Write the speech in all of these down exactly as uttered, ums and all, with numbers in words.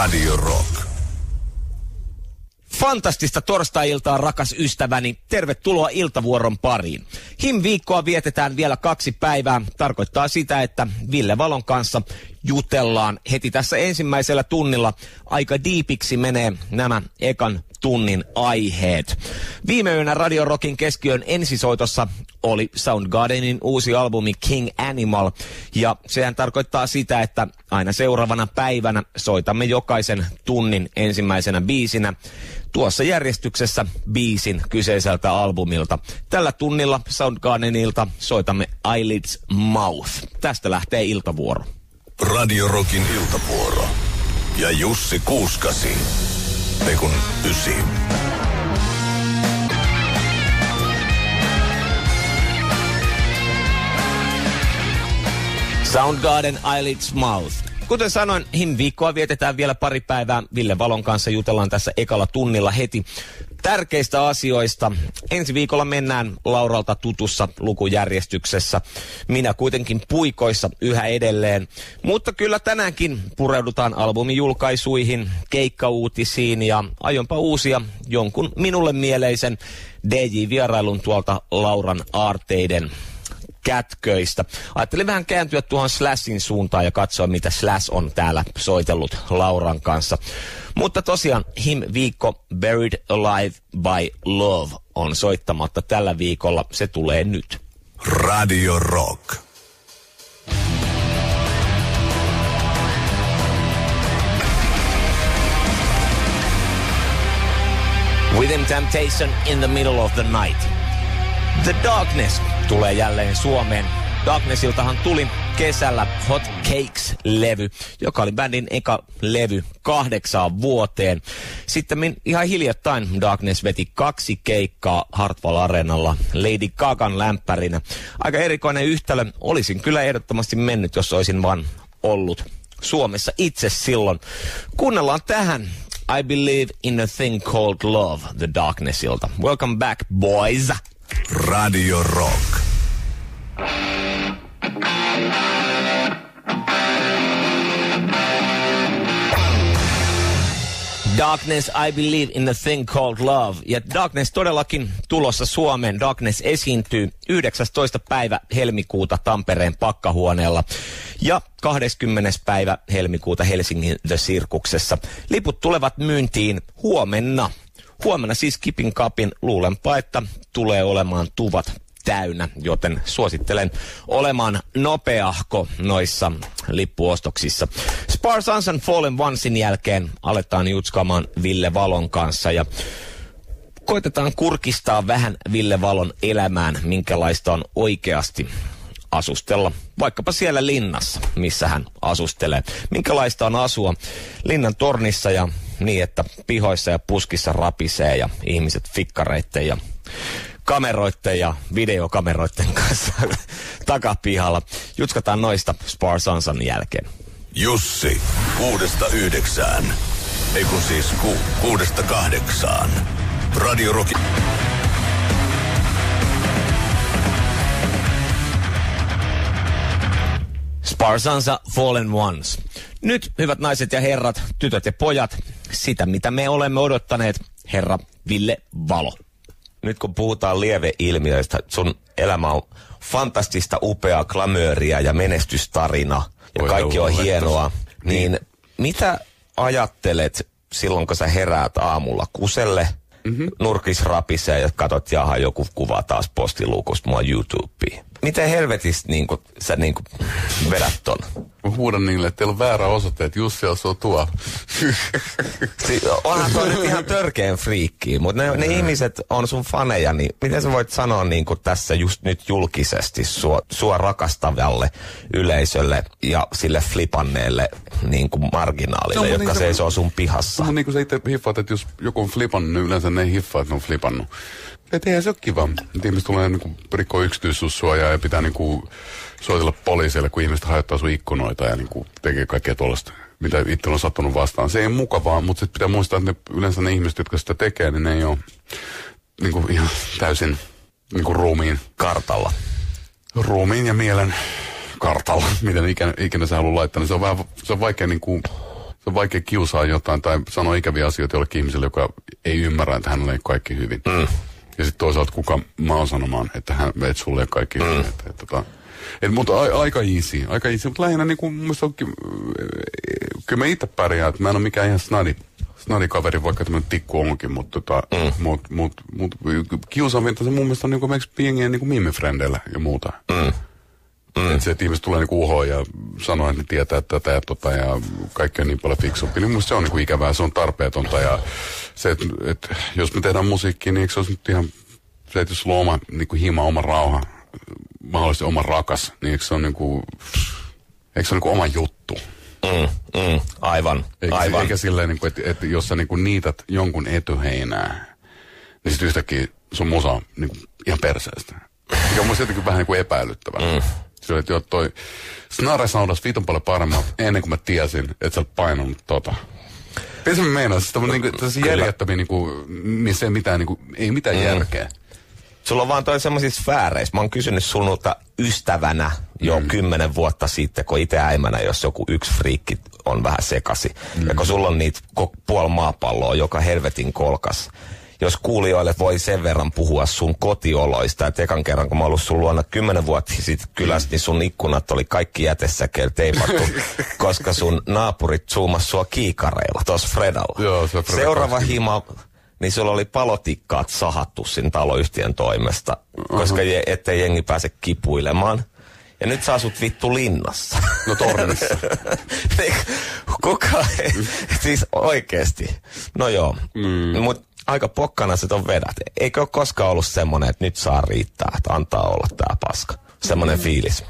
Radio Rock. Fantastista torstai-iltaa, rakas ystäväni. Tervetuloa iltavuoron pariin. Him-viikkoa vietetään vielä kaksi päivää. Tarkoittaa sitä, että Ville Valon kanssa jutellaan heti tässä ensimmäisellä tunnilla. Aika diipiksi menee nämä ekan tunnin aiheet. Viime yönä Radio Rockin keskiön ensisoitossa oli Soundgardenin uusi albumi King Animal. Ja sehän tarkoittaa sitä, että aina seuraavana päivänä soitamme jokaisen tunnin ensimmäisenä biisinä tuossa järjestyksessä biisin kyseiseltä albumilta. Tällä tunnilla Soundgardenilta soitamme Eyelids Mouth. Tästä lähtee iltavuoro. Radio Rockin iltavuoro. Ja Jussi Kuuskasi. Pekun ysi. Soundgarden Eyelids Mouth. Kuten sanoin, Him-viikkoa vietetään vielä pari päivää. Ville Valon kanssa jutellaan tässä ekalla tunnilla heti tärkeistä asioista. Ensi viikolla mennään Lauralta tutussa lukujärjestyksessä. Minä kuitenkin puikoissa yhä edelleen. Mutta kyllä tänäänkin pureudutaan albumijulkaisuihin, keikkauutisiin ja aionpa uusia jonkun minulle mieleisen D J-vierailun tuolta Lauran aarteiden kätköistä. Ajattelin vähän kääntyä tuohon Slashin suuntaan ja katsoa, mitä Slash on täällä soitellut Lauran kanssa. Mutta tosiaan Him-viikko Buried Alive by Love on soittamatta tällä viikolla. Se tulee nyt. Radio Rock. Within Temptation in the Middle of the Night. The Darkness tulee jälleen Suomeen. Darknessiltahan tuli kesällä Hot Cakes-levy, joka oli bändin eka levy kahdeksaan vuoteen. Sitten ihan hiljattain Darkness veti kaksi keikkaa Hartwall Areenalla Lady Gagan lämpärinä. Aika erikoinen yhtälö. Olisin kyllä ehdottomasti mennyt, jos olisin vaan ollut Suomessa itse silloin. Kuunnellaan tähän I Believe in a Thing Called Love The Darknessilta. Welcome back, boys. Radio Rock. Darkness, I Believe in a Thing Called Love. Ja Darkness todellakin tulossa Suomeen. Darkness esiintyy yhdeksästoista päivä helmikuuta Tampereen Pakkahuoneella ja kahdeskymmenes päivä helmikuuta Helsingin The Circuksessa. Liput tulevat myyntiin huomenna. Huomenna siis Kipin Kapin, luulenpa, että tulee olemaan tuvat täynnä, joten suosittelen olemaan nopeahko noissa lippuostoksissa. Spar Sons and Fallen Onesin jälkeen aletaan jutskaamaan Ville Valon kanssa ja koitetaan kurkistaa vähän Ville Valon elämään, minkälaista on oikeasti asustella vaikkapa siellä linnassa, missä hän asustelee. Minkälaista on asua linnan tornissa ja niin, että pihoissa ja puskissa rapisee ja ihmiset fikkareitten ja kameroitten ja videokameroitten kanssa takapihalla. Jutskataan noista Spar Sonsin jälkeen. Jussi, kuudesta yhdeksään. Ei kun siis ku, kuudesta kahdeksaan. Radio Rock. Spar Sonsa Fallen Ones. Nyt, hyvät naiset ja herrat, tytöt ja pojat, sitä mitä me olemme odottaneet, herra Ville Valo. Nyt kun puhutaan lieveilmiöistä, sun elämä on fantastista, upeaa glamööriä ja menestystarina ja Voi kaikki on hienoa, niin, niin mitä ajattelet silloin, kun sä heräät aamulla kuselle, mm-hmm. nurkis rapisee ja katot, jaha, joku kuva taas postiluukusta mua YouTubeen. Miten helvetistä niin kun, sä niin kun vedät ton? Mä huudan niille, että teillä on väärä osoite, että Jussi asuu tuo. Si- onhan toi nyt ihan törkeen friikkiä, mutta ne, ne ihmiset on sun faneja, niin miten sä voit sanoa niin kun tässä just nyt julkisesti sua, sua rakastavalle yleisölle ja sille flipanneelle niin kuin marginaalille, no, jotka niin seisoo sun pihassa? No, niin kuin sä itse hiffaat, että jos joku on flipannut, niin yleensä ne ei hiffaa, että ne on flipannut. Et eihän se ole kiva. Et ihmiset tulee niinku rikkoa yksityissuojaa ja pitää niinku soitella poliisille, kun ihmiset hajottaa sun ikkunoita ja niinku tekee kaikkea tuollaista, mitä itse on sattunut vastaan. Se ei ole mukavaa, mutta sitten pitää muistaa, että ne, yleensä ne ihmiset, jotka sitä tekee, niin ne ei ole niinku ihan täysin niinku ruumiin kartalla. Ruumiin ja mielen kartalla, miten ikinä, ikinä sä haluat laittaa. Niin se on vähän se on vaikea niinku Se on vaikea kiusaa jotain tai sanoa ikäviä asioita jollekin ihmiselle, joka ei ymmärrä, että hänellä ei kaikki hyvin. Mm. Ja sitten toisaalta kuka mä oon sanomaan, että hän veit sulle kaikki mm. hyvin. Että, että, että, et, mutta a, aika easy, aika easy. Mutta lähinnä niin kuin mun mielestä on, kyllä mä itse pärjään, että mä en ole mikään ihan snadi. Snadikaveri, vaikka tämmöinen tikku onkin, mutta tota, mm. mut, mut, mut, kiusaavinta se mun mielestä on niinku pienien niinku mimifrendeillä ja muuta. Mm. Mm. Että se, että ihmiset tulee niinku uhoon ja sanoo, että ne tietää tätä ja tota ja kaikki on niin paljon fiksumpi. Niin mun mielestä se on niinku ikävää, se on tarpeetonta ja se, että et, jos me tehdään musiikkia, niin eikö se olisi nyt ihan se, että jos sulla on oma niinku hima, oma rauha, mahdollisesti oma rakas, niin eikö se on niinku, eikö se ole niinku oma juttu? Mm, mm, aivan, eikä, aivan. Eikä silleen, niin kuin, että, että jos sä niin kuin niität jonkun etuheinää, niin sitten yhtäkkiä sun musa on niin kuin ihan perseestä. Mikä on mun jotenkin vähän niin kuin epäilyttävää. Mm. Sillä että jo toi Snare saudas viiton paljon paremmat ennen kuin mä tiesin, että sä olet painanut tota. Tiedätkö mä meinaan, siis tämmöinen niin järjettäviä, niin kuin, missä ei mitään, niin kuin, ei mitään mm. järkeä. Sulla on vaan toi semmoisissa sfääreissä. Mä oon kysynyt sunulta ystävänä jo mm. kymmenen vuotta sitten, kun itse äimänä, jos joku yksi friikki on vähän sekasi. Mm. Ja kun sulla on niitä puoli maapalloa joka helvetin kolkas. Jos kuulijoille voi sen verran puhua sun kotioloista, että ekan kerran kun mä oon ollut sun luona kymmenen vuotta sitten kylässä, niin sun ikkunat oli kaikki jätesäkeillä teipattu, koska sun naapurit zoomas sua kiikareilla tuossa Fredalla. Joo, se Freda Seuraava hima, niin sulla oli palotikkaat sahattu siinä taloyhtiön toimesta, koska uh-huh. je, ettei jengi pääse kipuilemaan. Ja nyt sä asut vittu linnassa. No tornissa. Kuka ei, siis oikeesti. No joo, mm. mut aika pokkana se ton vedät. Eikö ole koskaan ollut semmonen, että nyt saa riittää, että antaa olla tää paska? Semmonen mm. fiilis.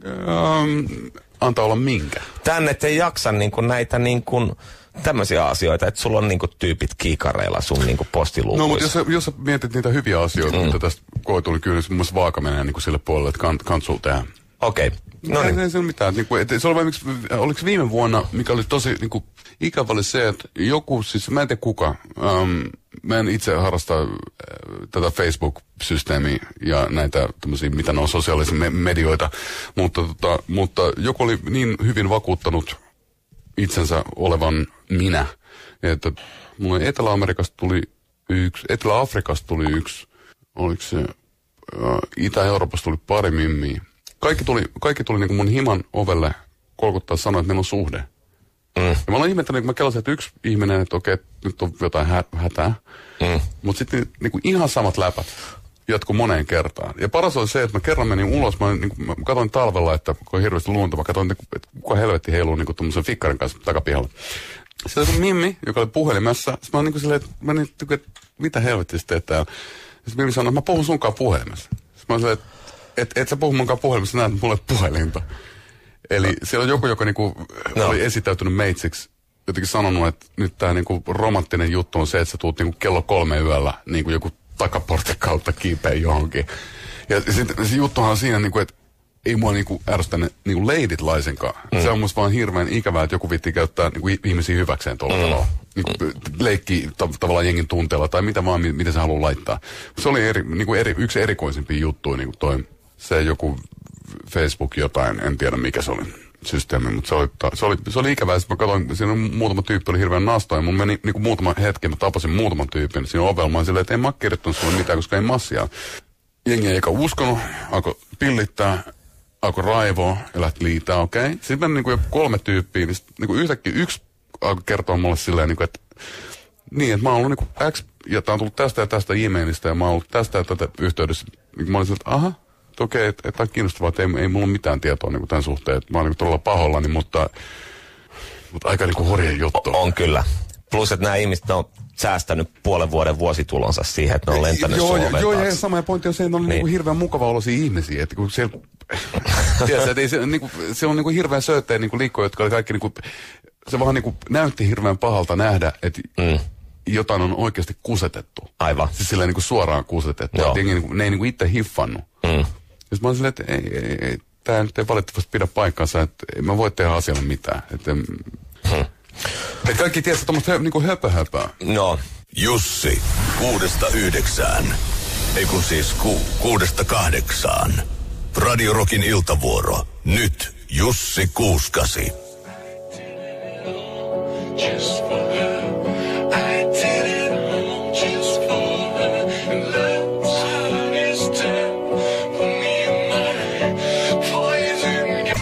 Um, antaa olla minkä? Tänne et ei jaksa niinku näitä niinku tämmöisiä asioita, että sulla on niinku tyypit kiikareilla sun niinku postiluukuissa. No, mutta jos, jos sä mietit niitä hyviä asioita, mm. mitä tästä koituli, kyllä mun mielestä vaaka menee niinku sille puolelle, että kan, kansul tehdä. Okei. Okay. No niin. Ei se ole mitään. Niinku, et, se oli vain, oliko viime vuonna, mikä oli tosi niinku, ikävä oli se, että joku, siis mä en tiedä kuka, um, mä en itse harrasta äh, tätä Facebook-systeemiä ja näitä tämmöisiä, mitä ne on sosiaalisia me- medioita, mutta, tota, mutta joku oli niin hyvin vakuuttanut itsensä olevan minä, että mulle Etelä-Amerikasta tuli yksi, Etelä-Afrikasta tuli yksi, oliko se, uh, Itä-Euroopasta tuli pari mimmiä. Kaikki tuli, kaikki tuli niinku mun himan ovelle kolkuttaa sanoa, että meillä on suhde. Mm. Ja mä olen ihmettänyt, kun mä kelasin, että yksi ihminen, että okei, nyt on jotain hä- hätää. Mm. Mutta sitten niinku ihan samat läpät jatkuu moneen kertaan. Ja paras oli se, että mä kerran menin ulos, mä, niinku, mä katsoin talvella, että kun on hirveästi lunta, mä katsoin, että kuka helvetti heiluu niinku tommosen fikkarin kanssa takapihalla. Sitten oli Mimmi, joka oli puhelimessa. Sitten mä olin niinku silleen, että, mä niin, että mitä helvettistä teet täällä. Sitten Mimmi sanoi, että mä puhun sunkaan puhelimessa. Sitten mä olin silleen, että et, et sä puhu munkaan puhelimessa, näet mulle puhelinta. Eli no. Siellä on joku, joka niinku no. oli esittäytynyt meitsiksi, jotenkin sanonut, että nyt tää niinku romanttinen juttu on se, että sä tuut niinku kello kolme yöllä niinku joku takaportin kautta kiipeä johonkin. Ja sitten se juttuhan on siinä, niinku, että ei mua niinku ärsytä ne niinku leidit laisenkaan. Mm. Se on musta vaan hirveän ikävää, että joku vitti käyttää niinku ihmisiä hyväkseen tuolla mm. tavalla. Niinku leikkii tav- tavallaan jengin tunteella tai mitä vaan, mitä se haluaa laittaa. Se oli eri, niinku eri, yksi erikoisimpia juttuja, niinku toi, se joku Facebook jotain, en tiedä mikä se oli systeemi, mutta se oli, se oli, se oli ikävää. Sitten mä katsoin, siinä muutama tyyppi oli hirveän nasta ja mun meni niinku muutama hetki, mä tapasin muutaman tyypin siinä ovella. Mä silleen, että en mä kirjoittanut sulle mitään, koska ei massia. Jengi ei eikä uskonut, alkoi pillittää, alkoi raivoa ja lähti liitää, okei. Okay. Sitten meni niinku kolme tyyppiä, niin sit, niinku yhtäkkiä yksi alkoi kertoa mulle silleen, niinku, että niin, että mä oon ollut niinku X, ja tää on tullut tästä ja tästä e-mailista, ja mä oon ollut tästä ja tätä yhteydessä. Niin mä olin silleen, että aha, että okei, okay, että et tää on kiinnostavaa, että ei, ei mulla ole mitään tietoa niinku tämän suhteen, että mä oon niinku todella pahollani, mutta, mutta aika niinku hurja juttu. On kyllä. Plus, että nämä ihmiset on säästänyt puolen vuoden vuositulonsa siihen, että ne on lentänyt joo, Suomeen joo, taas. Ja sama ja pointti on se, että ne on niin. niinku hirveän mukava olosia ihmisiä. Että kun siellä, tiedätkö, että ei se, niinku, se on niinku hirveän sööttejä niinku liikkoja, jotka oli kaikki niinku, se vaan niinku näytti hirveän pahalta nähdä, että mm. jotain on oikeasti kusetettu. Aivan. Siis silleen niinku suoraan kusetettu. Että niinku, ne ei niinku itse hiffannut. Mm. Ja sitten mä olin silleen, että ei, ei, ei, tää nyt ei valitettavasti pidä paikkansa, että mä voi tehdä asialle mitään. Että hmm. Et kaikki tiedät, tommoista hö, niinku höpö höpöä. No. Jussi, kuudesta yhdeksään. Ei kun siis ku, kuudesta kahdeksaan. Radio Rockin iltavuoro. Nyt Jussi Kuuskasi. just for her. I did it all just for her. And love's hardest time for me and mine. Poison.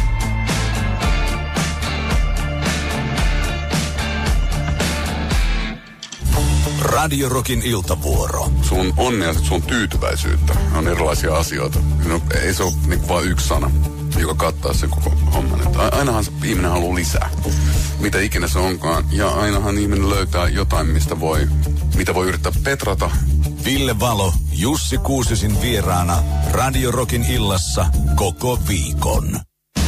Radio Rockin iltavuoro. Sun onnea, sun tyytyväisyyttä on erilaisia asioita. No, ei se ole niin vain yksi sana, joka kattaa sen koko homman. Että ainahan se ihminen haluaa lisää, mitä ikinä se onkaan. Ja ainahan ihminen löytää jotain, mistä voi, mitä voi yrittää petrata. Ville Valo, Jussi Kuusisin vieraana Radio Rockin illassa koko viikon.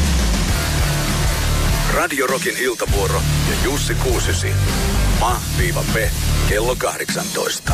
Radio Rockin iltavuoro ja Jussi Kuusisi. Ma-pe, kello kahdeksantoista.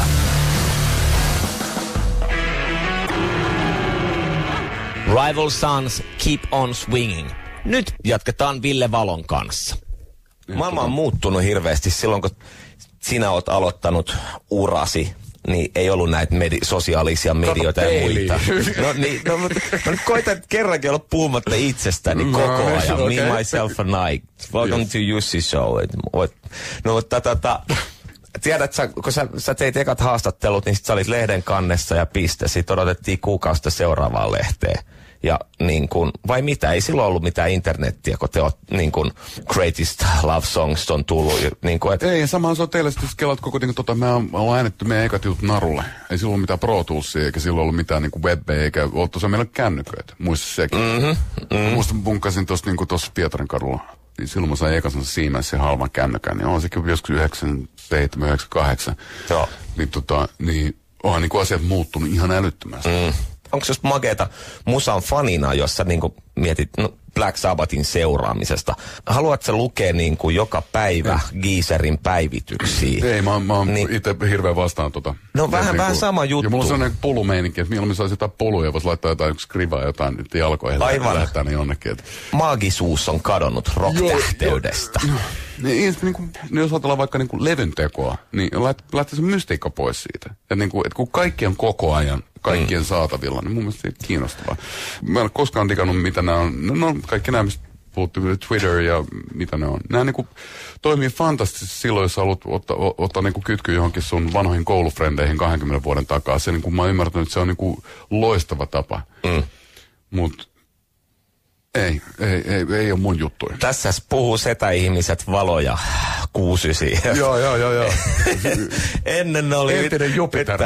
Rival Sons, Keep on Swinging. Nyt jatketaan Ville Valon kanssa. Maailma on muuttunut hirveästi silloin, kun sinä oot aloittanut urasi. Niin ei ollut näitä medi- sosiaalisia medioita ja muita. No niin, no, mutta mä nyt koitan kerrankin olla puhumatta itsestäni no, koko ajan. Okay. Me, myself and I. Welcome yes. to Jussi Show. No mutta tota, tiedät sä, kun sä, sä teit ekat haastattelut, niin sit sä olit lehden kannessa ja piste. Sitten odotettiin kuukausista seuraavaan lehteen. Ja niin kuin, vai mitä? Ei silloin ollut mitään internettiä, kun te oot niin kuin Greatest Love Songs on tullut. Niin kuin, et... Ei, samahan se on teille sitten kelat koko, niin kuin, tota, me ollaan äänetty meidän ekat jutut narulle. Ei silloin ollut mitään Pro Toolsia, eikä silloin ollut mitään niin kuin webbejä, eikä ollut tosiaan meillä kännyköitä. Muista sekin. Mm-hmm, mm-hmm. Muista bunkkasin tuossa niin Pietarin kadulla. Niin silloin mä sain ekasen Siemensin halvan kännykän, niin on sekin joskus yhdeksänkymmentäseitsemän yhdeksänkymmentäkahdeksan. Joo. Niin tota, niin onhan niin kuin asiat muuttunut ihan älyttömästi. Mm. Onko just makeeta musan fanina, jos sä niinku mietit no, Black Sabbathin seuraamisesta? Haluatko sä lukea niinku joka päivä Geezerin päivityksiä? Ei, mä, mä oon niin, itse hirveän vastaan tota. No vähän, niin, vähän kun, sama juttu. Ja mulla on sellainen polumeininki, että mieluummin saisi jotain poluja, voisi laittaa jotain skrivaa jotain nyt jalkoihin. Aivan. Lähettää ne jonnekin. Että... Maagisuus on kadonnut rock-tähteydestä. Jo, jo. Niin, niin kuin, niin jos ajatellaan vaikka niin kuin levyn tekoa, niin lähtee se mystiikka pois siitä. Että niin kuin, että kun kaikki on koko ajan kaikkien mm. saatavilla, niin mun mielestä se on kiinnostavaa. Mä en ole koskaan digannut, mitä nämä on. No, no kaikki nämä, mistä puhuttiin, Twitter ja mitä ne on. Nämä niin kuin toimii fantastisesti silloin, jos haluat ottaa, ottaa niin kuin kytky johonkin sun vanhoihin koulufrendeihin kahdenkymmenen vuoden takaa. Se, niin kuin mä oon ymmärtänyt, että se on niin kuin loistava tapa. Mm. Mut Ei, ei, ei, ei ole mun juttuja. Tässä puhuu setä-ihmiset Valoja Kuusisi. Joo, joo, joo, joo. Ennen oli entinen Jupiter.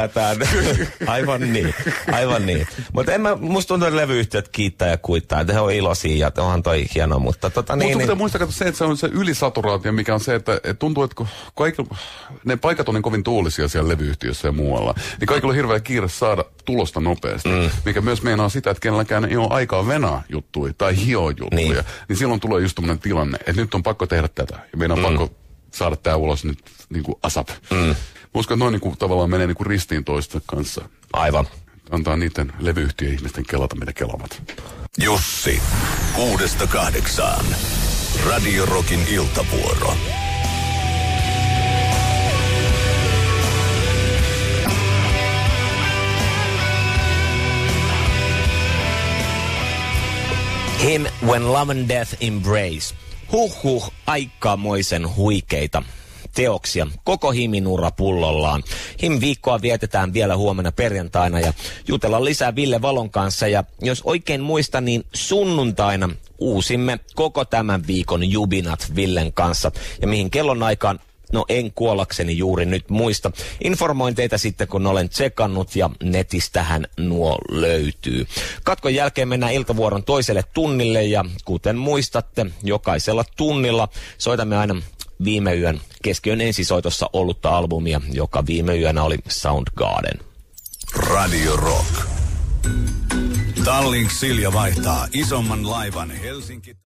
Aivan niin, aivan niin. Mutta en mä, musta tuntuu, että levyyhtiöt kiittää ja kuittaa, että he on iloisia ja onhan toi hieno, mutta tota niin. Mutta niin, pitää muistaa se, että se on se ylisaturaatio, mikä on se, että, että tuntuu, että kaikilla, ne paikat on niin kovin tuulisia siellä levyyhtiössä ja muualla, niin kaikilla on hirveä kiire saada tulosta nopeasti, mm. mikä myös meinaa sitä, että kenelläkään ei ole aikaa venaa juttuja tai hioa juttuja, niin. niin silloin tulee just tämmöinen tilanne, että nyt on pakko tehdä tätä ja meidän on mm. pakko saada tää ulos nyt niin kuin asap. Mm. Mä uskon, että noin niin kuin, tavallaan menee niin kuin ristiin toista kanssa. Aivan. Antaa niiden levyyhtiöiden ihmisten kelata, mitä kelavat. Jussi, kuudesta kahdeksaan. Radio Rockin iltavuoro. Him When Love and Death Embrace. Huh huh, aikamoisen huikeita teoksia. Koko Himin ura pullollaan. Him viikkoa vietetään vielä huomenna perjantaina ja jutellaan lisää Ville Valon kanssa. Ja jos oikein muistan, niin sunnuntaina uusimme koko tämän viikon jubinat Villen kanssa. Ja mihin kellonaikaan? No en kuollakseni juuri nyt muista. Informoin teitä sitten, kun olen tsekannut ja netistähän nuo löytyy. Katkon jälkeen mennään iltavuoron toiselle tunnille ja kuten muistatte, jokaisella tunnilla soitamme aina viime yön keskiön ensisoitossa ollutta albumia, joka viime yönä oli Soundgarden. Radio Rock. Tallink Silja vaihtaa isomman laivan Helsinki.